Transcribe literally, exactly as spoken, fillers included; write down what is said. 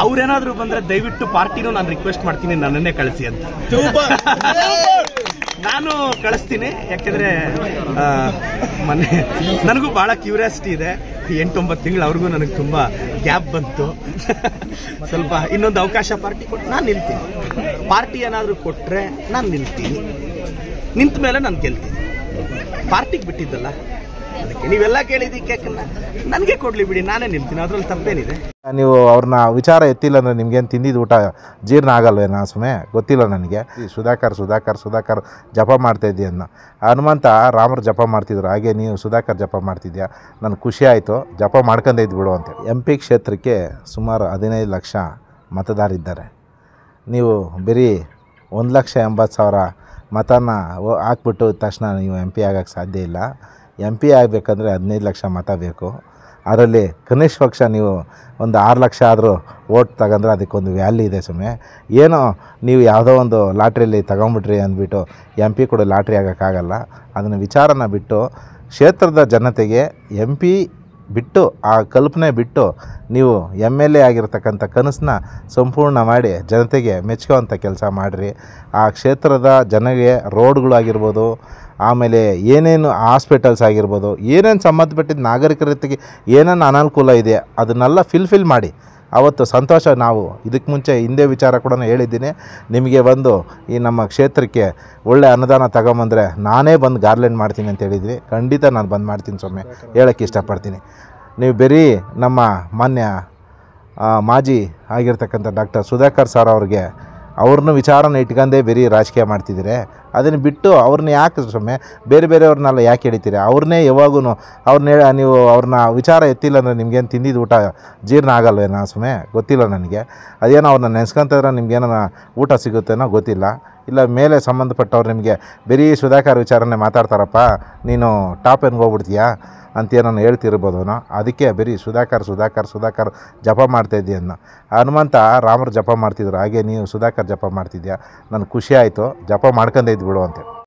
ಅವ್ರೇನಾದ್ರೂ ಬಂದ್ರೆ ದಯವಿಟ್ಟು ಪಾರ್ಟಿನೂ ನಾನು ರಿಕ್ವೆಸ್ಟ್ ಮಾಡ್ತೀನಿ ನನ್ನನ್ನೇ ಕಳಿಸಿ ಅಂತ. ನಾನು ಕಳಿಸ್ತೀನಿ. ಯಾಕೆಂದ್ರೆ ಮೊನ್ನೆ ನನಗೂ ಬಹಳ ಕ್ಯೂರಿಯಾಸಿಟಿ ಇದೆ. ಎಂಟೊಂಬತ್ತು ತಿಂಗಳು ಅವ್ರಿಗೂ ನನಗೆ ತುಂಬಾ ಗ್ಯಾಪ್ ಬಂತು. ಸ್ವಲ್ಪ ಇನ್ನೊಂದು ಅವಕಾಶ ಪಾರ್ಟಿ ಕೊಟ್ಟು ನಾನು ನಿಲ್ತೀನಿ. ಪಾರ್ಟಿ ಏನಾದರೂ ಕೊಟ್ರೆ ನಾನು ನಿಲ್ತೀನಿ. ನಿಂತ ಮೇಲೆ ನಾನು ಗೆಲ್ತೀನಿ. ಪಾರ್ಟಿಗೆ ಬಿಟ್ಟಿದ್ದಲ್ಲ, ಅದಕ್ಕೆ ನೀವೆಲ್ಲ ಕೇಳಿದ್ದಕ್ಕೆ ನನಗೆ ಕೊಡ್ಲಿ ಬಿಡಿ, ನಾನೇ ನಿಲ್ತೀನಿ. ಅದ್ರಲ್ಲಿ ತಪ್ಪೇನಿದೆ? ನೀವು ಅವ್ರನ್ನ ವಿಚಾರ ಎತ್ತಿಲ್ಲ ಅಂದರೆ ನಿಮ್ಗೇನು ತಿಂದಿದ್ದು ಊಟ ಜೀರ್ಣ ಆಗಲ್ವೇನಾ? ಸುಮ್ಮನೆ ಗೊತ್ತಿಲ್ಲ ನನಗೆ. ಈ ಸುಧಾಕರ್ ಸುಧಾಕರ್ ಸುಧಾಕರ್ ಜಪ ಮಾಡ್ತಾ ಇದ್ದೀಯನ್ನ ಹನುಮಂತ ರಾಮರು ಜಪ ಮಾಡ್ತಿದ್ರು, ಹಾಗೆ ನೀವು ಸುಧಾಕರ್ ಜಪ ಮಾಡ್ತಿದ್ಯಾ. ನನಗೆ ಖುಷಿ ಆಯಿತು. ಜಪ ಮಾಡ್ಕೊಂಡೇ ಇದ್ದು ಬಿಡು ಅಂತ. ಎಂ ಪಿ ಕ್ಷೇತ್ರಕ್ಕೆ ಸುಮಾರು ಹದಿನೈದು ಲಕ್ಷ ಮತದಾರಿದ್ದಾರೆ. ನೀವು ಬರೀ ಒಂದು ಲಕ್ಷ ಎಂಬತ್ತು ಸಾವಿರ ಮತನ ಹಾಕ್ಬಿಟ್ಟು ತಕ್ಷಣ ನೀವು ಎಂ ಪಿ ಆಗೋಕ್ಕೆ ಸಾಧ್ಯ ಇಲ್ಲ. ಎಂ ಪಿ ಆಗಬೇಕಂದ್ರೆ ಹದಿನೈದು ಲಕ್ಷ ಮತ ಬೇಕು. ಅದರಲ್ಲಿ ಕನಿಷ್ಠ ಪಕ್ಷ ನೀವು ಒಂದು ಆರು ಲಕ್ಷ ಆದರೂ ಓಟ್ ತಗೊಂಡ್ರೆ ಅದಕ್ಕೊಂದು ವ್ಯಾಲ್ಯೂ ಇದೆ. ಸುಮ್ಮನೆ ಏನೋ ನೀವು ಯಾವುದೋ ಒಂದು ಲಾಟ್ರಿಯಲ್ಲಿ ತಗೊಂಬಿಟ್ರಿ ಅಂದ್ಬಿಟ್ಟು ಎಂ ಪಿ ಕೂಡ ಲಾಟ್ರಿ ಆಗೋಕ್ಕಾಗಲ್ಲ. ಅದನ್ನು ವಿಚಾರನ ಬಿಟ್ಟು ಕ್ಷೇತ್ರದ ಜನತೆಗೆ ಎಂ ಪಿ ಬಿಟ್ಟು ಆ ಕಲ್ಪನೆ ಬಿಟ್ಟು ನೀವು ಎಮ್ ಎಲ್ ಎ ಆಗಿರ್ತಕ್ಕಂಥ ಕನಸನ್ನ ಸಂಪೂರ್ಣ ಮಾಡಿ ಜನತೆಗೆ ಮೆಚ್ಚುವಂಥ ಕೆಲಸ ಮಾಡಿರಿ. ಆ ಕ್ಷೇತ್ರದ ಜನಗೆ ರೋಡ್ಗಳಾಗಿರ್ಬೋದು, ಆಮೇಲೆ ಏನೇನು ಹಾಸ್ಪಿಟಲ್ಸ್ ಆಗಿರ್ಬೋದು, ಏನೇನು ಸಂಬಂಧಪಟ್ಟಿದ್ದ ನಾಗರಿಕರಿಗೆ ಏನೇನು ಅನಾನುಕೂಲ ಇದೆ ಅದನ್ನೆಲ್ಲ ಫಿಲ್ಫಿಲ್ ಮಾಡಿ. ಅವತ್ತು ಸಂತೋಷ. ನಾವು ಇದಕ್ಕೆ ಮುಂಚೆ ಹಿಂದೆ ವಿಚಾರ ಕೂಡ ಹೇಳಿದ್ದೀನಿ. ನಿಮಗೆ ಬಂದು ಈ ನಮ್ಮ ಕ್ಷೇತ್ರಕ್ಕೆ ಒಳ್ಳೆ ಅನುದಾನ ತಗೊಂಬಂದರೆ ನಾನೇ ಬಂದು ಗಾರ್ಲೆಂಡ್ ಮಾಡ್ತೀನಿ ಅಂತ ಹೇಳಿದ್ವಿ. ಖಂಡಿತ ನಾನು ಬಂದು ಮಾಡ್ತೀನಿ. ಸೊಮ್ಮೆ ಹೇಳೋಕ್ಕೆ ಇಷ್ಟಪಡ್ತೀನಿ. ನೀವು ಬರೀ ನಮ್ಮ ಮಾನ್ಯ ಮಾಜಿ ಆಗಿರ್ತಕ್ಕಂಥ ಡಾಕ್ಟರ್ ಸುಧಾಕರ್ ಸರ್ ಅವ್ರಿಗೆ ಅವ್ರನ್ನ ವಿಚಾರನ ಇಟ್ಕೊಂಡೇ ಬರೀ ರಾಜಕೀಯ ಮಾಡ್ತಿದ್ದೀರಿ. ಅದನ್ನು ಬಿಟ್ಟು ಅವ್ರನ್ನ ಯಾಕೆ ಸುಮ್ಮನೆ ಬೇರೆ ಬೇರೆಯವ್ರನ್ನೆಲ್ಲ ಯಾಕೆ ಹಿಡಿತೀರಿ? ಅವ್ರನ್ನೇ ಯಾವಾಗೂ ಅವ್ರನ್ನ ನೀವು ಅವ್ರನ್ನ ವಿಚಾರ ಎತ್ತಿಲ್ಲ ಅಂದರೆ ನಿಮ್ಗೇನು ತಿಂದಿದ್ದು ಊಟ ಜೀರ್ಣ ಆಗಲ್ವೇನಾ? ಸುಮ್ಮನೆ ಗೊತ್ತಿಲ್ಲ ನನಗೆ. ಅದೇನೋ ಅವ್ರನ್ನ ನೆನೆಸ್ಕೊಂತಿದ್ರೆ ನಿಮ್ಗೇನೋ ಊಟ ಸಿಗುತ್ತೇನೋ ಗೊತ್ತಿಲ್ಲ. ಇಲ್ಲ ಮೇಲೆ ಸಂಬಂಧಪಟ್ಟವ್ರು ನಿಮಗೆ ಬರೀ ಸುಧಾಕರ್ ವಿಚಾರನೇ ಮಾತಾಡ್ತಾರಪ್ಪ, ನೀನು ಟಾಪ್ ಏನ್ಗೆ ಹೋಗ್ಬಿಡ್ತೀಯಾ ಅಂತೇನೋ ಹೇಳ್ತಿರ್ಬೋದೋ. ಅದಕ್ಕೆ ಬರೀ ಸುಧಾಕರ್ ಸುಧಾಕರ್ ಸುಧಾಕರ್ ಜಪ ಮಾಡ್ತಾಯಿದ್ದೀಯನ್ನ ಹನುಮಂತ ರಾಮರು ಜಪ ಮಾಡ್ತಿದ್ರು, ಹಾಗೆ ನೀವು ಸುಧಾಕರ್ ಜಪ ಮಾಡ್ತಿದ್ಯಾ. ನನಗೆ ಖುಷಿ ಆಯಿತು. ಜಪ ಮಾಡ್ಕೊಂಡೇ ಇದ್ದು ಬಿಡು ಅಂತ.